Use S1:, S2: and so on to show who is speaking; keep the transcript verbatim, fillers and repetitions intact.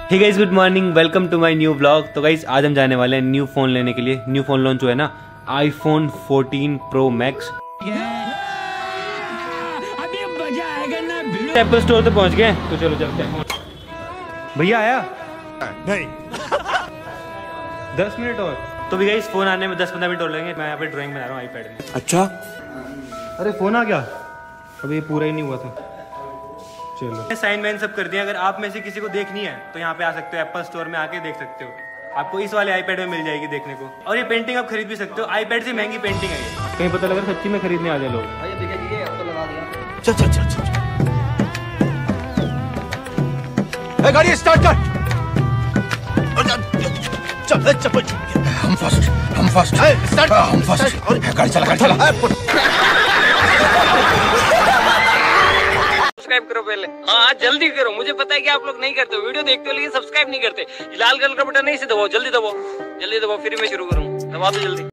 S1: Hey guys, good morning, welcome to my new blog. तो guys आज हम जाने वाले हैं न्यू फोन लेने के लिए। न्यू फोन लॉन्च हुआ है ना, आईफोन फोर्टीन प्रो मैक्स।
S2: अभी मजा आएगा ना।
S1: एप्पल स्टोर पे पहुंच गए, तो चलो चलते हैं। भैया आया
S3: नहीं।
S1: दस मिनट और। तो भी गाइस फोन आने में दस पंद्रह मिनट और लगेंगे। मैं यहाँ पे ड्राइंग बना रहा हूँ आईपैड में।
S3: अच्छा,
S1: अरे फोन आ गया, अभी ये पूरा ही नहीं हुआ था। चलो साइन वाइन सब कर दिया। अगर आप में से किसी को देखनी है तो यहाँ पे आ सकते हो, एप्पल स्टोर में आके देख सकते हो। आपको इस वाले आईपैड में मिल जाएगी देखने को। और ये पेंटिंग आप खरीद भी सकते हो, आईपैड से महंगी पेंटिंग है ये। कहीं पता लगा सच्ची में खरीदने आ जाए लोग।
S3: चल चल चल चल ए, गाड़ी स्टार्ट कर। चल चल, हम फर्स्ट हम फर्स्ट स्टार्ट हम फर्स्ट। गाड़ी चला गाड़ी चला।
S4: सब्सक्राइब करो पहले। हाँ जल्दी करो, मुझे पता है कि आप लोग नहीं करते हो, वीडियो देखते हो लेकिन सब्सक्राइब नहीं करते। लाल कलर का बटन नहीं से दबाओ, जल्दी दबाओ जल्दी दबाओ, फिर मैं शुरू करूँ। दबा दो जल्दी।